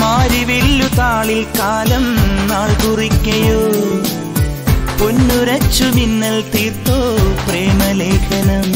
മാരിവില്ലു താളിൽ കാലം നാൾ കുറിക്കയോ പൊന്നുരച്ചു മിന്നൽ തീർത്തോ പ്രേമലേഖനം